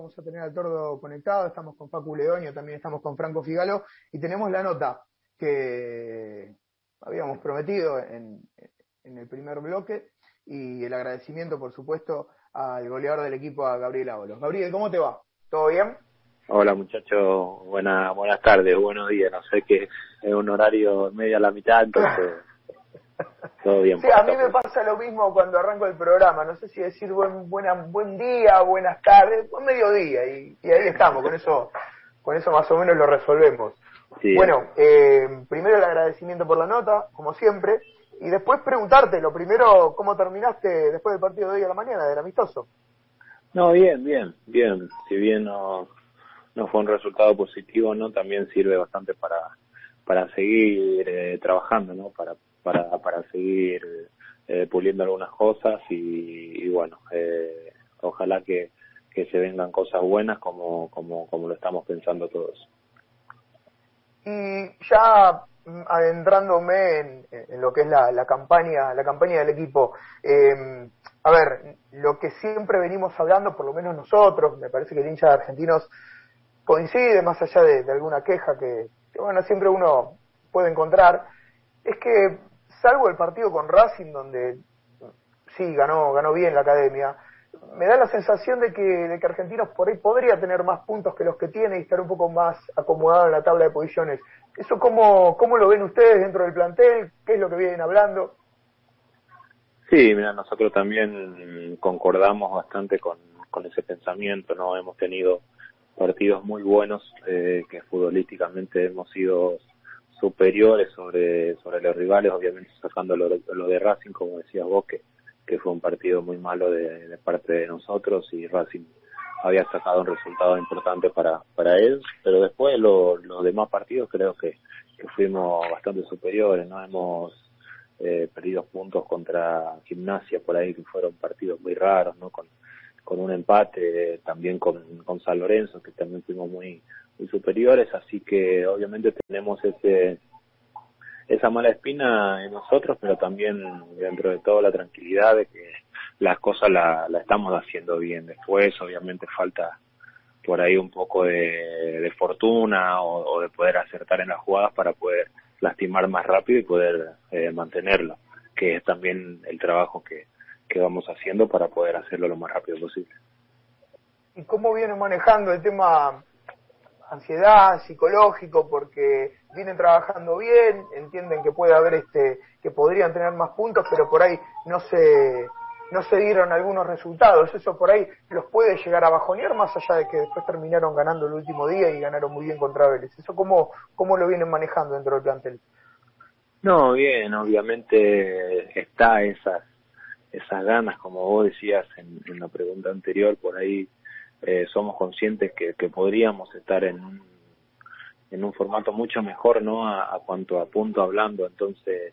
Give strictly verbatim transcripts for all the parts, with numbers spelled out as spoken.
vamos a tener al Tordo conectado, estamos con Facu Leonio, también estamos con Franco Figalo y tenemos la nota que habíamos prometido en, en el primer bloque y el agradecimiento, por supuesto, al goleador del equipo, a Gabriel Ábalos. Gabriel, ¿cómo te va? ¿Todo bien? Hola muchachos, buena, buenas tardes, buenos días, no sé que es un horario medio a la mitad, entonces todo bien. Sí, a mí me pasa lo mismo cuando arranco el programa, no sé si decir buen buena, buen día, buenas tardes, buen mediodía, y, y ahí estamos, con eso con eso más o menos lo resolvemos. Sí. Bueno, eh, primero el agradecimiento por la nota, como siempre, y después preguntarte, lo primero, ¿cómo terminaste después del partido de hoy a la mañana, del amistoso? No, bien, bien, bien, si bien no, no fue un resultado positivo, ¿no? También sirve bastante para para seguir eh, trabajando, ¿no? Para para para seguir eh, puliendo algunas cosas y, y bueno, eh, ojalá que, que se vengan cosas buenas como como como lo estamos pensando todos. Y ya adentrándome en, en lo que es la, la campaña la campaña del equipo, eh, a ver, lo que siempre venimos hablando, por lo menos nosotros, me parece que el hincha de Argentinos coincide, más allá de, de alguna queja que, que, bueno, siempre uno puede encontrar, es que, salvo el partido con Racing, donde sí, ganó ganó bien la academia, me da la sensación de que, de que Argentinos por ahí podría tener más puntos que los que tiene y estar un poco más acomodado en la tabla de posiciones. ¿Eso cómo, cómo lo ven ustedes dentro del plantel? ¿Qué es lo que vienen hablando? Sí, mira, nosotros también concordamos bastante con, con ese pensamiento, ¿no? Hemos tenido partidos muy buenos, eh, que futbolísticamente hemos sido superiores sobre sobre los rivales, obviamente sacando lo, lo de Racing, como decías vos, que, que fue un partido muy malo de, de parte de nosotros y Racing había sacado un resultado importante para para ellos, pero después lo, los demás partidos creo que, que fuimos bastante superiores, no hemos eh, perdido puntos contra Gimnasia por ahí, que fueron partidos muy raros, no con con un empate, eh, también con, con San Lorenzo, que también fuimos muy muy superiores, así que obviamente tenemos ese esa mala espina en nosotros, pero también dentro de todo la tranquilidad de que las cosas la, la estamos haciendo bien. Después obviamente falta por ahí un poco de, de fortuna o, o de poder acertar en las jugadas para poder lastimar más rápido y poder eh, mantenerlo, que es también el trabajo que que vamos haciendo para poder hacerlo lo más rápido posible. ¿Y cómo vienen manejando el tema ansiedad, psicológico? Porque vienen trabajando bien, entienden que puede haber este, que podrían tener más puntos, pero por ahí no se no se dieron algunos resultados. Eso por ahí los puede llegar a bajonear, más allá de que después terminaron ganando el último día y ganaron muy bien contra Vélez. ¿Eso cómo, cómo lo vienen manejando dentro del plantel? No, bien, obviamente está esas esas ganas, como vos decías en, en la pregunta anterior, por ahí eh, somos conscientes que, que podríamos estar en un, en un formato mucho mejor, ¿no? A, a cuanto a punto hablando, entonces,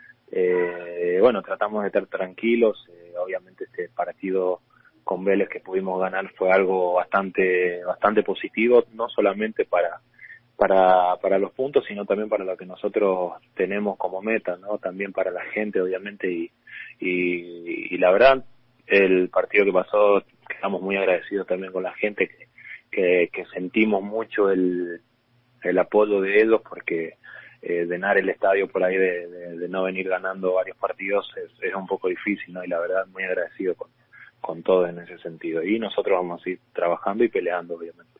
eh, bueno, tratamos de estar tranquilos, eh, obviamente este partido con Vélez que pudimos ganar fue algo bastante, bastante positivo, no solamente para para para los puntos, sino también para lo que nosotros tenemos como meta, ¿no? También para la gente, obviamente, y y, y la verdad, el partido que pasó, estamos muy agradecidos también con la gente, que que, que sentimos mucho el el apoyo de ellos, porque eh, llenar el estadio por ahí de, de, de no venir ganando varios partidos es, es un poco difícil, ¿no? Y la verdad, muy agradecido con, con todo en ese sentido. Y nosotros vamos a ir trabajando y peleando, obviamente.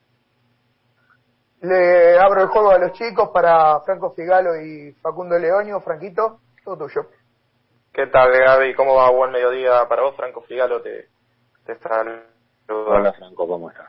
Le abro el juego a los chicos para Franco Figalo y Facundo Leonio. Franquito, todo tuyo. ¿Qué tal, Gaby? ¿Cómo va? Buen mediodía para vos. Franco Figalo te, te saluda. Hola, Franco, ¿cómo estás?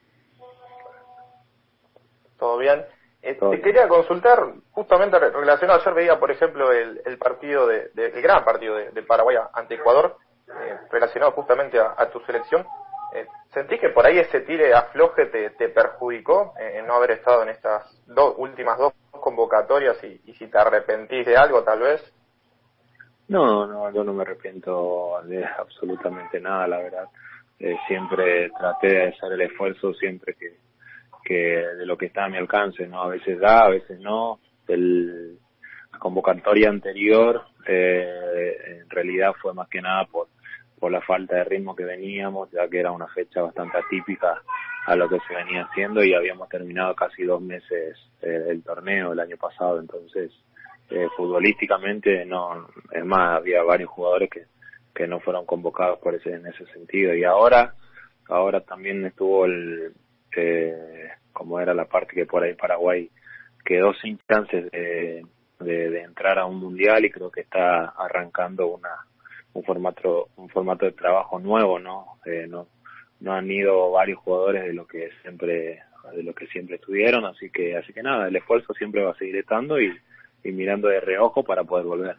¿Todo bien? Eh, ¿Todo te bien? Quería consultar, justamente relacionado, ayer veía, por ejemplo, el, el partido, de, de, el gran partido de, de Paraguay ante Ecuador, eh, relacionado justamente a, a tu selección. Eh, ¿Sentís que por ahí ese tire afloje te, te perjudicó en eh, no haber estado en estas dos últimas dos convocatorias y, y si te arrepentís de algo, tal vez? No, no, yo no me arrepiento de absolutamente nada, la verdad. Eh, siempre traté de hacer el esfuerzo, siempre que, que de lo que está a mi alcance, ¿no? A veces da, a veces no. El, la convocatoria anterior, eh, en realidad fue más que nada por por la falta de ritmo que veníamos, ya que era una fecha bastante atípica a lo que se venía haciendo, y habíamos terminado casi dos meses eh, el torneo el año pasado. Entonces eh, futbolísticamente no, es más, había varios jugadores que que no fueron convocados por ese en ese sentido. Y ahora ahora también estuvo el eh, como era la parte que por ahí Paraguay quedó sin chances de, de, de entrar a un mundial, y creo que está arrancando una un formato un formato de trabajo nuevo, no eh, no no han ido varios jugadores de lo que siempre de lo que siempre estuvieron, así que así que nada, el esfuerzo siempre va a seguir estando, y, y mirando de reojo para poder volver.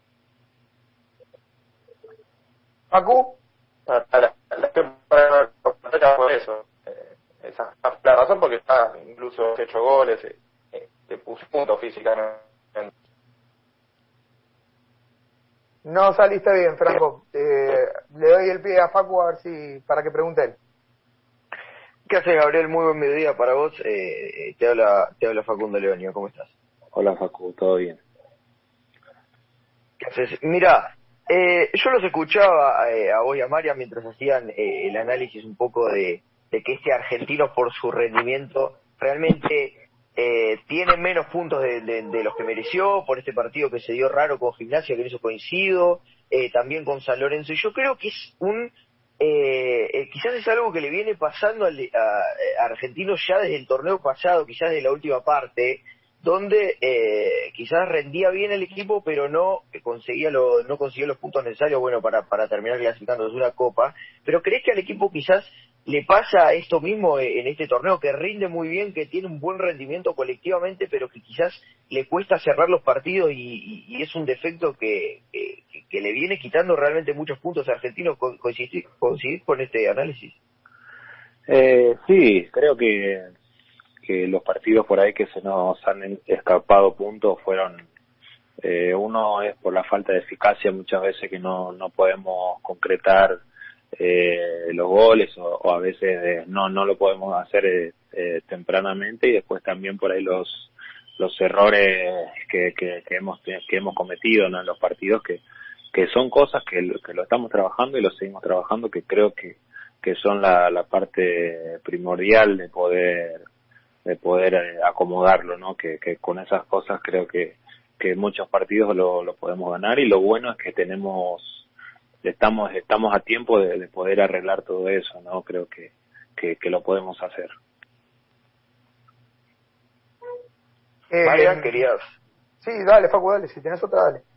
Facu, la, la, la, la, por eso eh, esa es la razón, porque está incluso hecho goles, eh, eh, te puso punto físicamente. no saliste bien, Franco. Eh, le doy el pie a Facu a ver si para que pregunte él. ¿Qué haces, Gabriel? Muy buen mediodía para vos. Eh, te habla te habla Facundo Leonio. ¿Cómo estás? Hola, Facu, ¿todo bien? ¿Qué haces? Mira, eh, yo los escuchaba eh, a vos y a María mientras hacían eh, el análisis un poco de, de que este argentino, por su rendimiento, realmente eh, tiene menos puntos de, de, de los que mereció, por este partido que se dio raro con Gimnasia, que en eso coincido, eh, también con San Lorenzo. Y yo creo que es un... Eh, eh, quizás es algo que le viene pasando al, a, a Argentino ya desde el torneo pasado, quizás desde la última parte, donde eh, quizás rendía bien el equipo, pero no conseguía lo, no consiguió los puntos necesarios, bueno, para, para terminar clasificando desde una copa. Pero ¿crees que al equipo quizás le pasa esto mismo en este torneo, que rinde muy bien, que tiene un buen rendimiento colectivamente, pero que quizás le cuesta cerrar los partidos, y, y, y es un defecto que, que, que le viene quitando realmente muchos puntos a Argentinos? ¿Coincidís, coincidís con este análisis? Eh, sí, creo que que los partidos por ahí que se nos han escapado puntos fueron, eh, uno es por la falta de eficacia muchas veces, que no no podemos concretar eh, los goles, o, o a veces eh, no no lo podemos hacer eh, eh, tempranamente, y después también por ahí los los errores que, que, que hemos que hemos cometido, ¿no?, en los partidos, que que son cosas que, que lo estamos trabajando y lo seguimos trabajando, que creo que que son la, la parte primordial de poder de poder eh, acomodarlo, ¿no? Que, que con esas cosas creo que, que muchos partidos lo, lo podemos ganar, y lo bueno es que tenemos, estamos estamos a tiempo de, de poder arreglar todo eso, ¿no? Creo que, que, que lo podemos hacer. Eh, Marian, querías... Sí, dale, Facu, dale, si tenés otra, dale.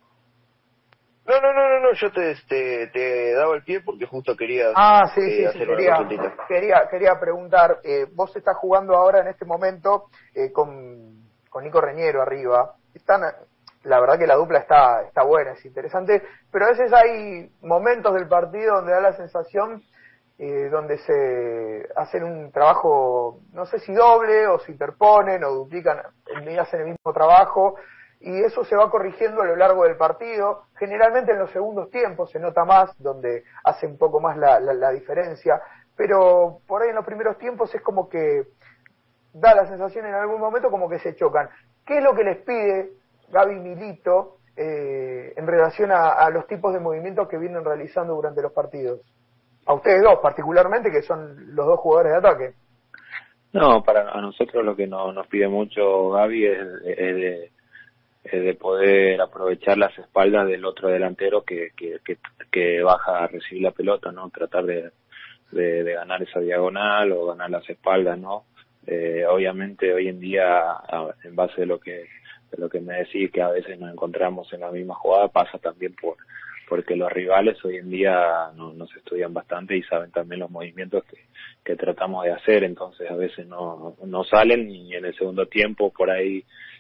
No, no, no, no, no, yo te, te, te daba el pie porque justo querías ah, sí, eh, sí, hacer sí, una quería, consultita. Quería, quería preguntar, eh, vos estás jugando ahora en este momento eh, con, con Nico Reñero arriba. Están, la verdad que la dupla está, está buena, es interesante, pero a veces hay momentos del partido donde da la sensación eh, donde se hacen un trabajo, no sé si doble o se interponen o duplican, hacen el mismo trabajo, y eso se va corrigiendo a lo largo del partido. Generalmente en los segundos tiempos se nota más, donde hace un poco más la, la, la diferencia, pero por ahí en los primeros tiempos es como que da la sensación en algún momento como que se chocan. ¿Qué es lo que les pide Gaby Milito eh, en relación a, a los tipos de movimientos que vienen realizando durante los partidos? A ustedes dos particularmente, que son los dos jugadores de ataque. No, para a nosotros lo que no, nos pide mucho Gaby es, es de de poder aprovechar las espaldas del otro delantero que, que, que, que baja a recibir la pelota, ¿no? Tratar de, de, de ganar esa diagonal o ganar las espaldas, ¿no? Eh, obviamente hoy en día, en base de lo que de lo que me decís, que a veces nos encontramos en la misma jugada, pasa también por porque los rivales hoy en día no, nos estudian bastante y saben también los movimientos que, que tratamos de hacer, entonces a veces no, no salen, y en el segundo tiempo por ahí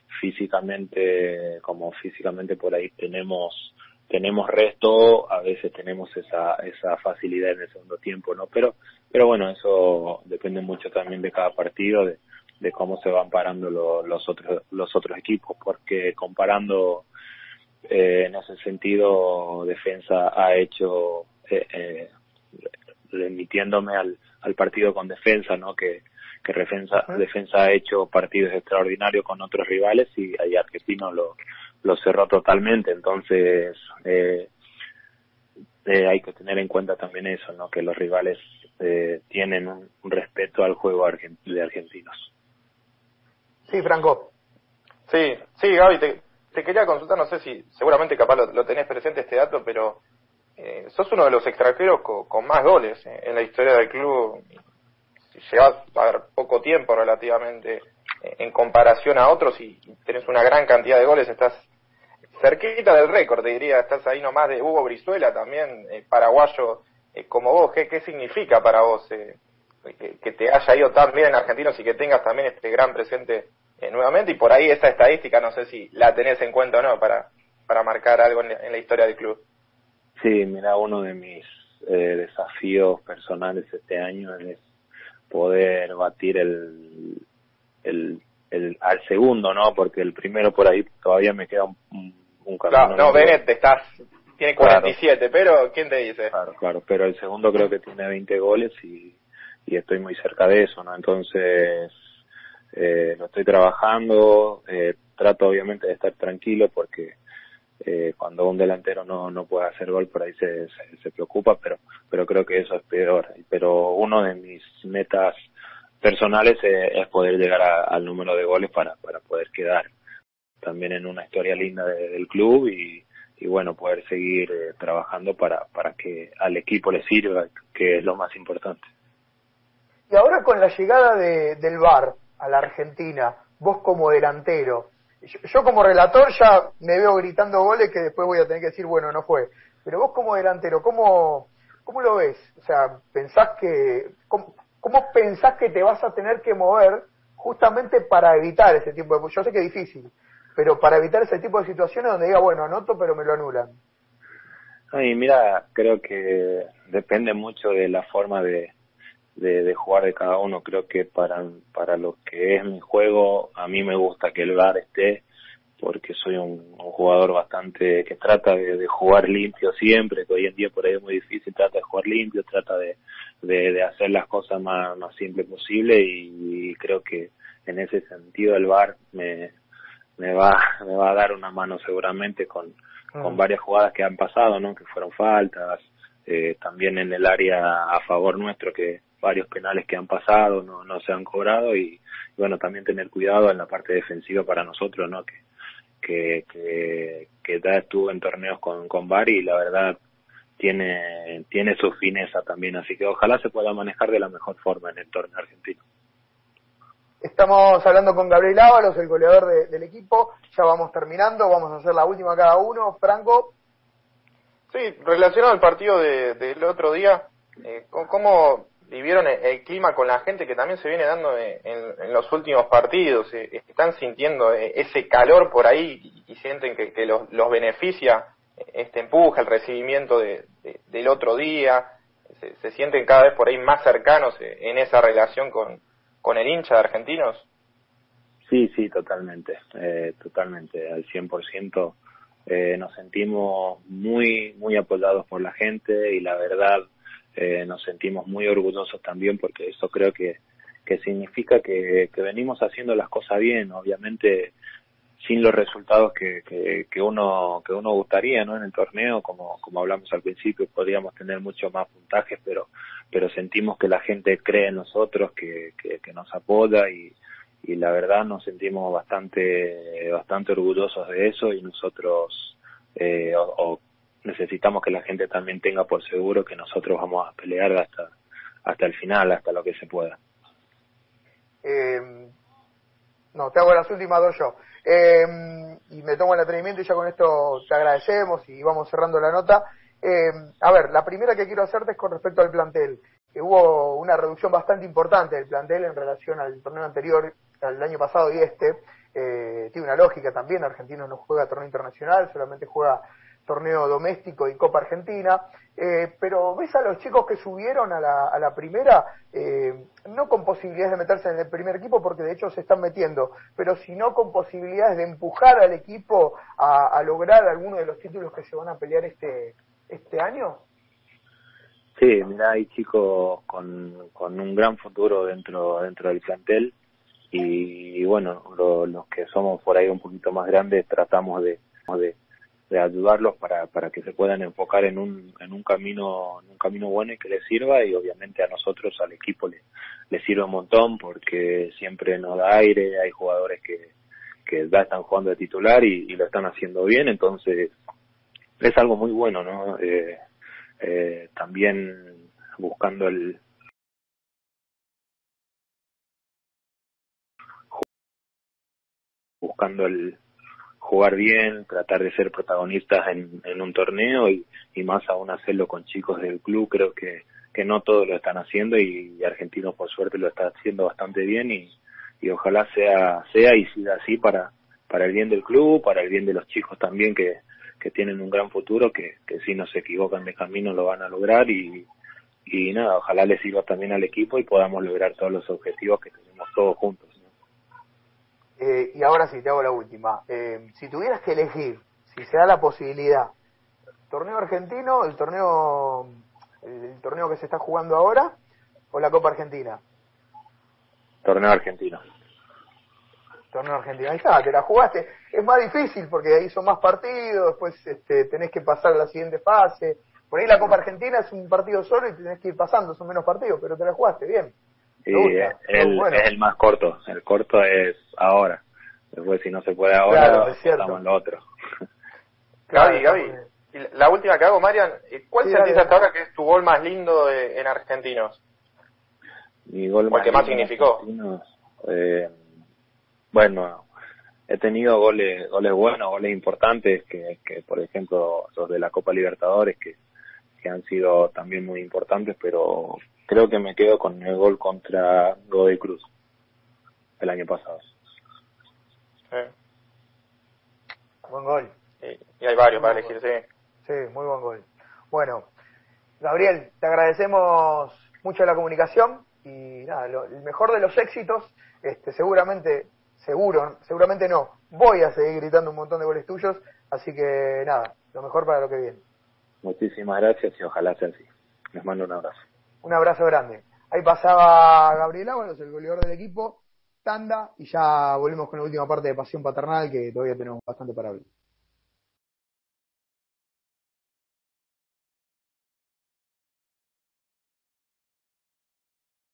físicamente, como físicamente por ahí tenemos tenemos resto, a veces tenemos esa esa facilidad en el segundo tiempo, ¿no? Pero pero bueno, eso depende mucho también de cada partido, de, de cómo se van parando lo, los otros los otros equipos, porque comparando eh, en ese sentido, Defensa ha hecho eh, eh, remitiéndome al al partido con Defensa, ¿no? Que que defensa, defensa ha hecho partidos extraordinarios con otros rivales, y ahí Argentino lo, lo cerró totalmente. Entonces eh, eh, hay que tener en cuenta también eso, ¿no? Que los rivales eh, tienen un, un respeto al juego argent- de argentinos. Sí, Franco. Sí, sí, Gaby, te, te quería consultar, no sé si seguramente capaz lo, lo tenés presente este dato, pero eh, sos uno de los extranjeros con, con más goles eh, en la historia del club. Si llevas a ver poco tiempo relativamente eh, en comparación a otros y tenés una gran cantidad de goles, estás cerquita del récord, te diría, estás ahí nomás de Hugo Brizuela también, eh, paraguayo eh, como vos. ¿Qué, qué significa para vos eh, que, que te haya ido tan bien en Argentinos y que tengas también este gran presente eh, nuevamente? Y por ahí esa estadística, no sé si la tenés en cuenta o no, para, para marcar algo en, en la historia del club. Sí, mira, uno de mis eh, desafíos personales este año es poder batir el, el, el al segundo, ¿no? Porque el primero por ahí todavía me queda un, un, un camino. Claro, no, Bennett estás, tiene cuarenta y siete, claro. Pero ¿quién te dice? Claro, claro, pero el segundo creo que tiene veinte goles y, y estoy muy cerca de eso, ¿no? Entonces, eh, lo estoy trabajando, eh, trato obviamente de estar tranquilo porque eh, cuando un delantero no no puede hacer gol por ahí se, se, se preocupa, pero pero creo que eso es peor. Pero uno de mis metas personales eh, es poder llegar a, al número de goles para para poder quedar también en una historia linda de, del club y, y bueno, poder seguir eh, trabajando para para que al equipo le sirva, que es lo más importante. Y ahora con la llegada de, del V A R a la Argentina, vos como delantero, yo, yo como relator ya me veo gritando goles que después voy a tener que decir, bueno, no fue. Pero vos como delantero, ¿cómo, cómo lo ves? O sea, ¿pensás que, cómo, cómo pensás que te vas a tener que mover justamente para evitar ese tipo de... Yo sé que es difícil, pero para evitar ese tipo de situaciones donde diga, bueno, anoto, pero me lo anulan. Ay, mira, creo que depende mucho de la forma de De, de jugar de cada uno. Creo que para para lo que es mi juego, a mí me gusta que el V A R esté, porque soy un, un jugador bastante que trata de, de jugar limpio siempre, que hoy en día por ahí es muy difícil, trata de jugar limpio, trata de, de, de hacer las cosas más, más simple posible y, y creo que en ese sentido el V A R me, me va me va a dar una mano seguramente con, mm. con varias jugadas que han pasado, ¿no? Que fueron faltas, eh, también en el área a favor nuestro que varios penales que han pasado no no se han cobrado y bueno, también tener cuidado en la parte defensiva para nosotros, ¿no? Que que que, que ya estuvo en torneos con con V A R y la verdad tiene tiene su fineza también, así que ojalá se pueda manejar de la mejor forma en el torneo argentino. Estamos hablando con Gabriel Ábalos, el goleador de, del equipo. Ya vamos terminando, vamos a hacer la última cada uno. Franco. Sí, relacionado al partido de, del otro día, eh, ¿cómo vivieron el, el clima con la gente que también se viene dando en, en, en los últimos partidos? Eh, ¿Están sintiendo eh, ese calor por ahí y, y sienten que, que los, los beneficia este empuje, el recibimiento de, de, del otro día? ¿Se, se sienten cada vez por ahí más cercanos en esa relación con, con el hincha de Argentinos? Sí, sí, totalmente, eh, totalmente, al cien por ciento. Eh, nos sentimos muy muy apoyados por la gente y la verdad eh, nos sentimos muy orgullosos también porque eso creo que que significa que, que venimos haciendo las cosas bien, obviamente sin los resultados que, que, que uno que uno gustaría, ¿no? En el torneo, como como hablamos al principio, podríamos tener mucho más puntajes, pero pero sentimos que la gente cree en nosotros, que que, que nos apoya y y la verdad nos sentimos bastante bastante orgullosos de eso y nosotros eh, o, o necesitamos que la gente también tenga por seguro que nosotros vamos a pelear hasta hasta el final, hasta lo que se pueda. Eh, no, te hago las últimas dos yo. Eh, y me tomo el atrevimiento y ya con esto te agradecemos y vamos cerrando la nota. Eh, a ver, la primera que quiero hacerte es con respecto al plantel. Que hubo una reducción bastante importante del plantel en relación al torneo anterior, al año pasado y este. Eh, tiene una lógica también, Argentino no juega torneo internacional, solamente juega torneo doméstico y Copa Argentina, eh, pero ves a los chicos que subieron a la, a la primera, eh, no con posibilidades de meterse en el primer equipo, porque de hecho se están metiendo, pero sino con posibilidades de empujar al equipo a, a lograr alguno de los títulos que se van a pelear este este año. Sí, mira, hay chicos con, con un gran futuro dentro dentro del plantel y, y bueno, lo, los que somos por ahí un poquito más grandes tratamos de, de de ayudarlos para, para que se puedan enfocar en un, en un camino, en un camino bueno y que les sirva, y obviamente a nosotros, al equipo, le, le sirve un montón porque siempre nos da aire, hay jugadores que, que ya están jugando de titular y, y lo están haciendo bien, entonces es algo muy bueno, ¿no? Eh, eh, también buscando el buscando el jugar bien, tratar de ser protagonistas en, en un torneo y, y más aún hacerlo con chicos del club. Creo que, que no todos lo están haciendo y, y Argentinos por suerte lo está haciendo bastante bien y, y ojalá sea sea y siga así para para el bien del club, para el bien de los chicos también que, que tienen un gran futuro, que, que si no se equivocan de camino lo van a lograr y, y nada, ojalá les sirva también al equipo y podamos lograr todos los objetivos que tenemos todos juntos. Eh, y ahora sí, te hago la última. Eh, si tuvieras que elegir, si se da la posibilidad, torneo argentino, el torneo el, el torneo que se está jugando ahora, o la Copa Argentina. Torneo argentino. Torneo argentino, ahí está, te la jugaste. Es más difícil porque ahí son más partidos, después este, tenés que pasar a la siguiente fase. Por ahí la Copa Argentina es un partido solo y tenés que ir pasando, son menos partidos, pero te la jugaste bien. Sí, es el, bueno. es el más corto. El corto es ahora. Después, si no se puede ahora, claro, es estamos en lo otro. Gaby, Gaby, y la última que hago, Marian, ¿cuál sí, sentís hasta ahora que es tu gol más lindo de, en Argentinos? Mi gol más, que más significó. Eh, bueno, he tenido goles goles buenos, goles importantes, que, que por ejemplo, los de la Copa Libertadores, que, que han sido también muy importantes, pero creo que me quedo con el gol contra Godoy Cruz el año pasado. Sí. Buen gol. Sí, y hay varios muy para elegir, sí. Sí, muy buen gol. Bueno, Gabriel, te agradecemos mucho la comunicación y nada, lo, el mejor de los éxitos, este, seguramente, seguro, seguramente no, voy a seguir gritando un montón de goles tuyos, así que nada, lo mejor para lo que viene. Muchísimas gracias y ojalá sea así. Les mando un abrazo. Un abrazo grande. Ahí pasaba Gabriel Ábalos, el goleador del equipo, tanda, y ya volvemos con la última parte de Pasión Paternal, que todavía tenemos bastante para hablar.